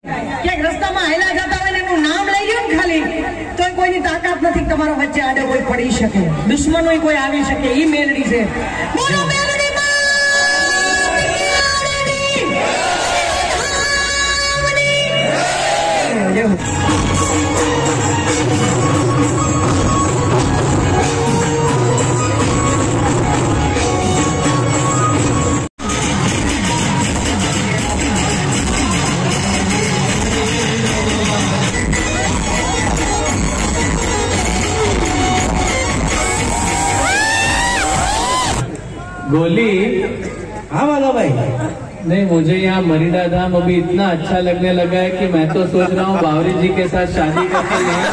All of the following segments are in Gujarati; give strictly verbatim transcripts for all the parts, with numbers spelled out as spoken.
ક્યાંક રસ્તામાં હાલ્યા જતા હોય ને એનું નામ લઈ ગયું ને ખાલી તો કોઈની તાકાત નથી તમારા વચ્ચે આડે કોઈ પડી શકે, દુશ્મનો કોઈ આવી શકે. ઈ મેલડી છે. બોલો મેલડી માં. गोली। हाँ वाला भाई। नहीं, मुझे यहाँ मरीडा धाम अभी इतना अच्छा लगने लगा है कि मैं तो सोच रहा हूँ बावरी जी के साथ शादी करके यहाँ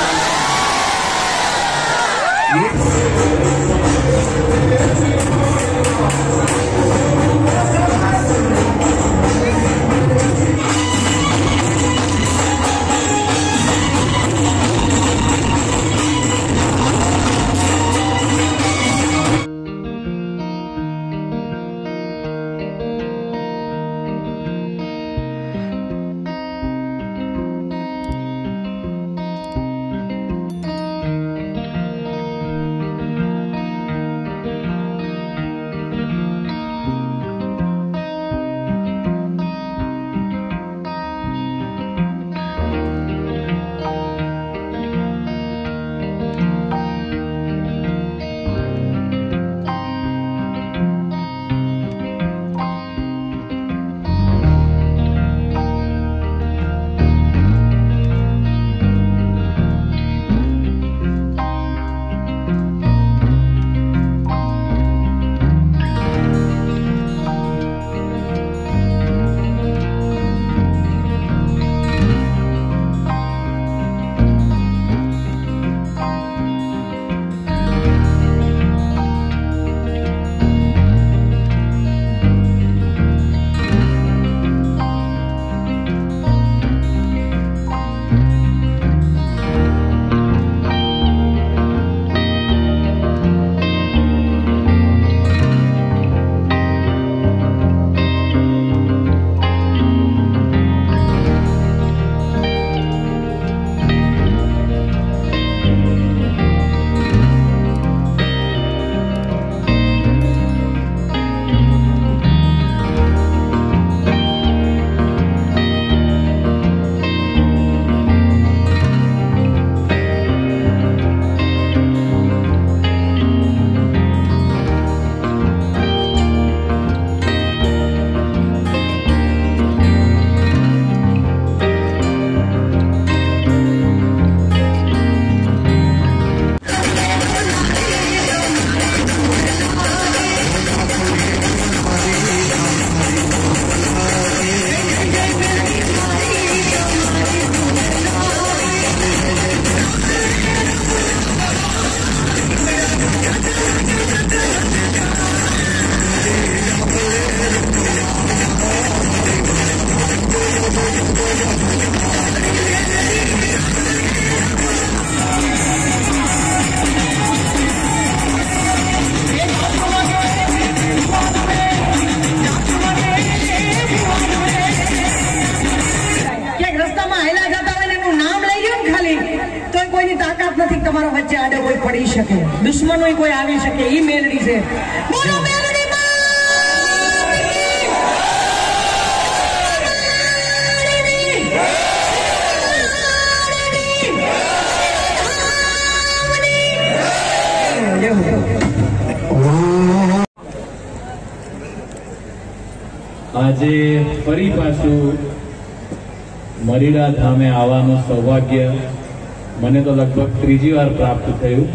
તમારા વચ્ચે આડે કોઈ પડી શકે, દુશ્મનો કોઈ આવી શકે. ઈ મેલડી છે. બોલો મેલડી માં. આજે ફરી પાછું મરીડા ધામે આવવાનું સૌભાગ્ય મને તો લગભગ ત્રીજી વાર પ્રાપ્ત થયું.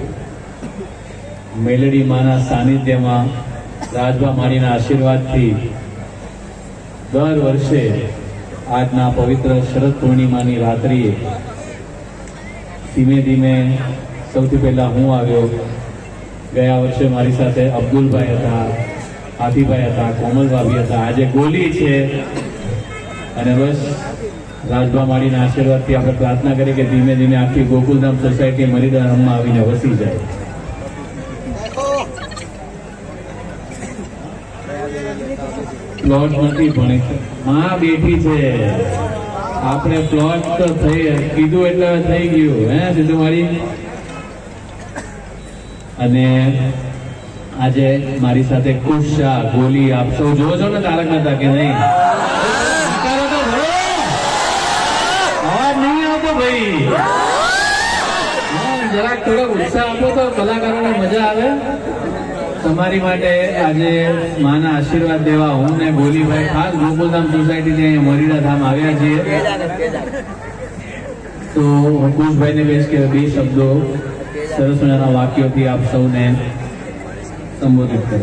મેલડી માના સાનિધ્યમાં રાજભા માળીના આશીર્વાદથી દર વર્ષે આજના પવિત્ર શરદ પૂર્ણિમાની રાત્રિએ ધીમે ધીમે સૌથી પહેલા હું આવ્યો. ગયા વર્ષે મારી સાથે અબ્દુલભાઈ હતા, હાથીભાઈ હતા, કોમલભાભી હતા, આજે ગોલી છે. અને બસ રાજભા માળીના આશીર્વાદથી આપણે પ્રાર્થના કરી કે ધીમે ધીમે આખી ગોકુલધામ સોસાયટી મરીડા ધામમાં આવીને વસી જાય. પ્લોટ નથી પણ માં બેઠી છે. આપણે પ્લોટ તો થઈ કીધું એટલે થઈ ગયું હે સીધું મારી. અને આજે મારી સાથે કુશ શાહ, ગોલી, આપ સૌ જોવો છો ને તારક મહેતા કે નહીં? અવાજ નહીં આવતો ભાઈ, જરાક થોડો ઉત્સાહ આપો તો કલાકારોને મજા આવે. તમારી માટે આજે માના આશીર્વાદ દેવા હું ને ગોલીભાઈ ખાસ ગોકુલધામ સોસાયટી થી મરીડા ધામ આવ્યા છીએ. તો હું કુશભાઈ ને કહીશ કે બે શબ્દો સરસ મજાના વાક્યોથી આપ સૌને સંબોધિત કરો.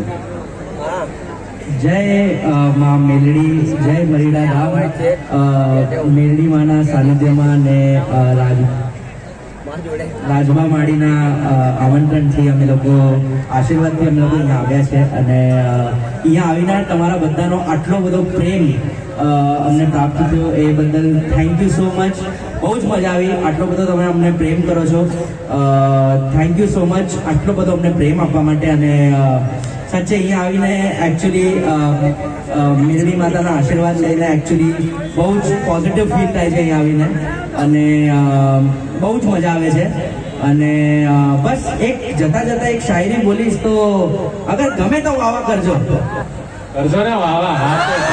જય માં મેલડી, જય મરીડા ધામ. મેલડી માના સાનિધ્યમાં ને રાજ રાજમા માડીના આમંત્રણથી અમે લોકો આશીર્વાદથી અમે લોકો અહીંયા આવ્યા છે. અને અહીંયા આવીને તમારા બધાનો આટલો બધો પ્રેમ અમને પ્રાપ્ત થયો એ બદલ થેન્ક યુ સો મચ. બહુ જ મજા આવી. આટલો બધો તમે અમને પ્રેમ કરો છો. થેન્ક યુ સો મચ આટલો બધો અમને પ્રેમ આપવા માટે. અને સાચે અહીંયા આવીને એકચ્યુઅલી મેરડી માતાના આશીર્વાદ લઈને એકચ્યુઅલી બહુ જ પોઝિટિવ ફીલ થાય છે અહીંયા આવીને. અને બહુ જ મજા આવે છે. અને બસ એક જતા જતા એક શાયરી બોલીશ તો અગર ગમે તો વાવા કરજો કરજો ને વાવા.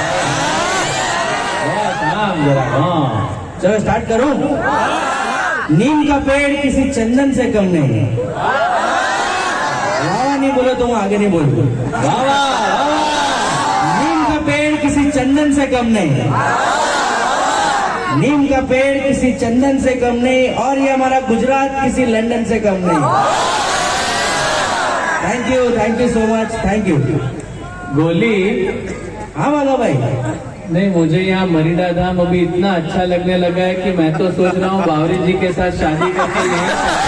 चलो स्टार्ट करूं. नीम का पेड़ किसी चंदन से कम नहीं. वावा नहीं बोलो तो मैं आगे नहीं बोलूं. वावा नीम का पेड़ किसी चंदन से कम नहीं. नीम का पेड़ किसी चंदन से कम नहीं. और ये हमारा गुजरात किसी लंदन से कम नहीं. Thank you, thank you so much, thank you. गोली, हाँ वाला भाई. नहीं, मुझे यहाँ मरीडा धाम अभी इतना अच्छा लगने लगा है कि मैं तो सोच रहा हूँ बावरी जी के साथ शादी करके यहीं.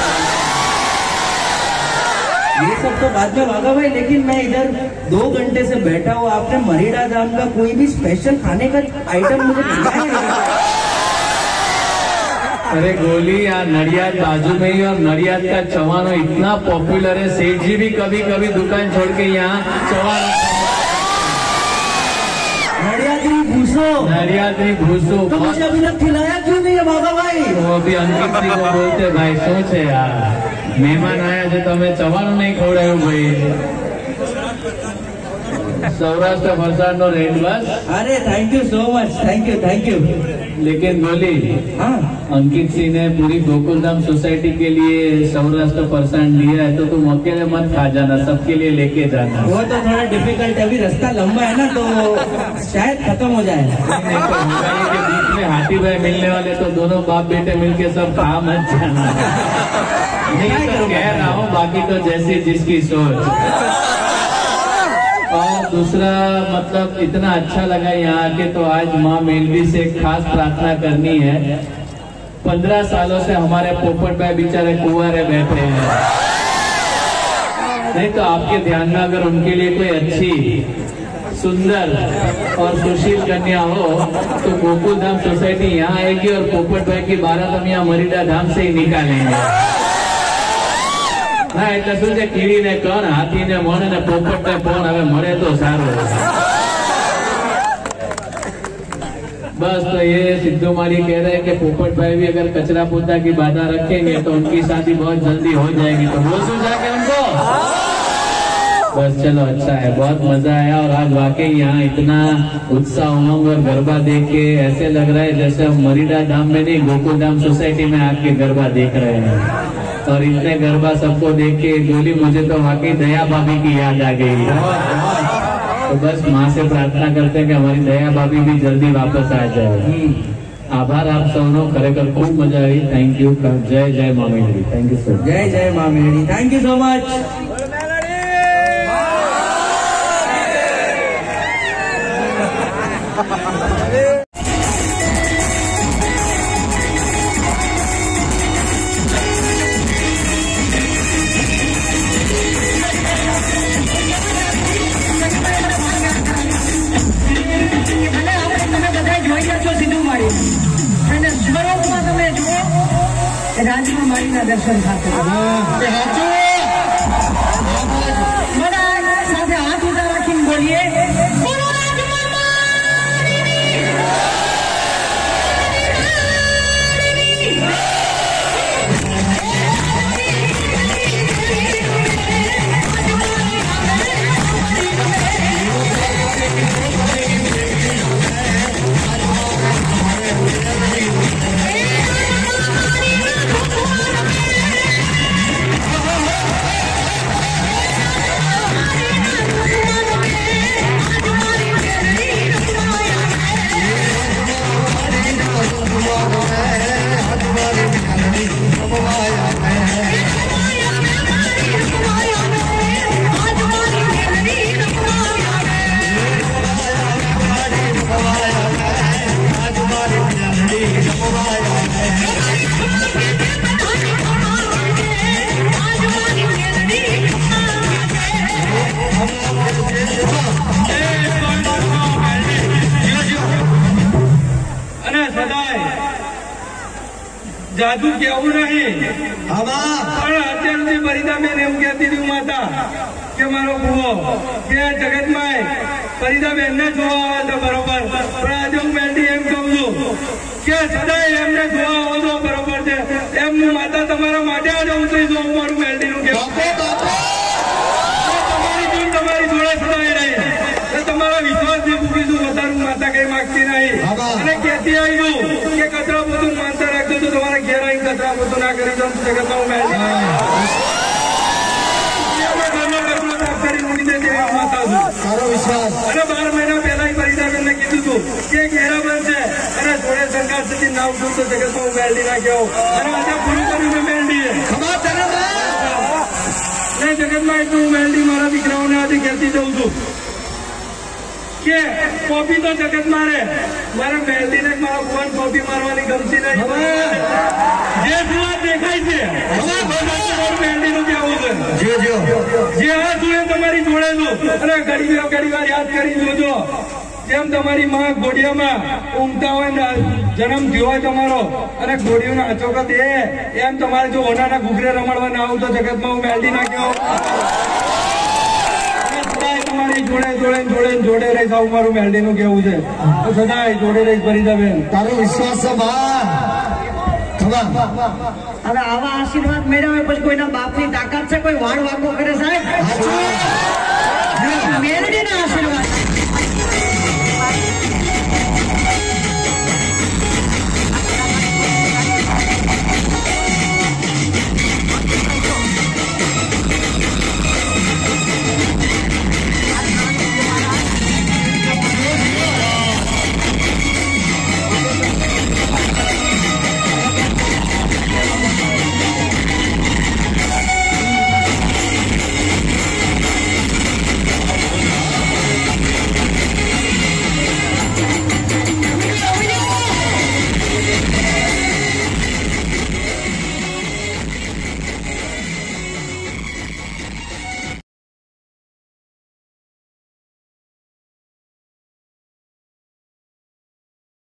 ये सब तो बाद में भागा भाई, लेकिन मैं इधर दो घंटे से बैठा हूँ. आपने मरीडा धाम का कोई भी स्पेशल खाने का आइटम मुझे खिलाया नहीं. अरे गोली, यहाँ नडियाद बाजू में ही और नडियाद का चवानो इतना पॉपुलर है. सेठ जी भी कभी कभी दुकान छोड़ के यहाँ चवानो नडियादनी भूसो नडियादनी भूसो तो मुझे अभी तक खिलाया क्यों नहीं है बाबा भाई? वो अभी अंकित जी को बोलते भाई શું છે यार, મહેમાન આયા છે તમે ચવાનું નહીં ખવડાવ્યું ભાઈ. સૌરાષ્ટ્ર ફરસાણ નો રેટ બસ. अरे thank you so much, thank you, thank you. लेकिन गोली, हाँ अंकित सिंह ने पूरी गोकुलधाम सोसाइटी के लिए सौराष्ट्र फरसाण दिया है, तो तुम अकेले मत खा जाना, सबके लिए लेके जाना. वो तो थोड़ा डिफिकल्ट है, अभी रास्ता लंबा है ना तो शायद खत्म हो जाए. नहीं तो होगाई के बीच में हाथी भाई मिलने वाले, तो दोनों बाप बेटे मिलके सब खा मत जाना. नहीं तो कह रहा हूँ, बाकी तो जैसी जिसकी सोच. और दूसरा मतलब इतना अच्छा लगा यहाँ आके, तो आज माँ मेलडी से खास प्रार्थना करनी है. पंद्रह सालों से हमारे पोपट भाई बेचारे कुंवारे बैठे हैं. नहीं तो आपके ध्यान में अगर उनके लिए कोई अच्छी, सुंदर और सुशील कन्या हो तो गोकुलधाम सोसाइटी यहाँ आएगी और पोपट भाई की बारात हम यहाँ मरीडा धाम से ही निकालेंगे. હા, એટલે શું છે, કીડીને કણ, હાથીને મણ અને પોપટને પણ હવે મળે તો સારું. बस तो ये सिद्धू माली कह रहे हैं कि पोपट भाई भी अगर कचरा पोता की बाधा रखेंगे तो उनकी शादी बहुत जल्दी हो जाएगी. तो बोल दूं जाके उनको. बस चलो, अच्छा है, बहुत मजा आया. और आज वाकई यहाँ इतना उत्साह, उमंग और गरबा देख के ऐसे लग रहा है जैसे हम मरीडा धाम में नहीं गोकुलधाम सोसाइटी में आके गरबा देख रहे हैं. और इतने गरबा सबको देख के गोली, मुझे तो वाकई दया भाभी की याद आ गई. तो बस माँ से प्रार्थना करते हैं कि हमारी दया भाभी भी जल्दी वापस आ जाए. आभार आप सबनो, खरेखर खूब मजा आई. Thank you. जय जय माँ मेलडी. Thank you sir. जय जय माँ melody. Thank you so much. રાજમા માળીના દર્શન સાથે સાથે હાથ ઉઠા રાખીને બોલીએ જાદુ કેવું નહીં પણ અત્યારથી પરિદાબેન એમ કહેતી હતી માતા કે મારો ભૂવો કે જગતમાં પરિદાબેન ને જોવા આવે તો બરોબર પણ આજે હું બેટી એમ કહું છું કે સદાય એમને જોવા આવો તો બરોબર છે એમનું માતા તમારા માટે આજે હું થઈ જોઉં મારું બેટી નું કેવું તમારી જોડ તમારી જોડે સદાય રહી તમારા વિશ્વાસ થી પૂછીશું વધારું માતા કઈ માગતી નહીં અને કહેતી આવી કે કચરા બધું માનતા રાખજો તો તમારા ઘેર આવીને કચરા બધું ના કરી દો જગતમાં હું બેઠી અને બાર મહિના પહેલા પરિદાબેન કીધું હતું કે ઘેરા બનશે અને જોડે સરકાર સુધી ના ઉઠું તો જગતમાં હું મેલડી ના કહેવું અને આજે પૂરું કર્યું મેલડી ને જગતમાં એટલું મેલડી મારા દીકરાઓને આજે કહેતી જઉં છું કે કોપી તો જગત મારે મારા મેલડી ને મારા ભુવન કોપી મારવાની ગમતી નહીં જે સુવાદ દેખાય છે મેલડી નું કેવું છે જે આ જોડે તમારી જોડે છું અને ઘડી ઘડી વાર યાદ કરી જોજો જેમ તમારી માં ઘોડિયામાં ઊંઘતા હોય ને જન્મ થયો હોય તમારો અને ઘોડીઓનો અચોકત એ એમ તમારે જો ઓનાના ઘૂઘરે રમાડવા ના આવું તો જગતમાં હું મેલડી ના કહો તમારી જોડે જોડે જોડે જોડે રહી જાવ મારું મેલડી નું કેવું છે તો સદાય જોડે રહી પરિદાબેન તારો વિશ્વાસ છે બા હવે આવા આશીર્વાદ મેળવ્યા હોય પછી કોઈના બાપની તાકાત છે કોઈ વાળ વાકો કરે સાહેબ મેલડીના આશીર્વાદ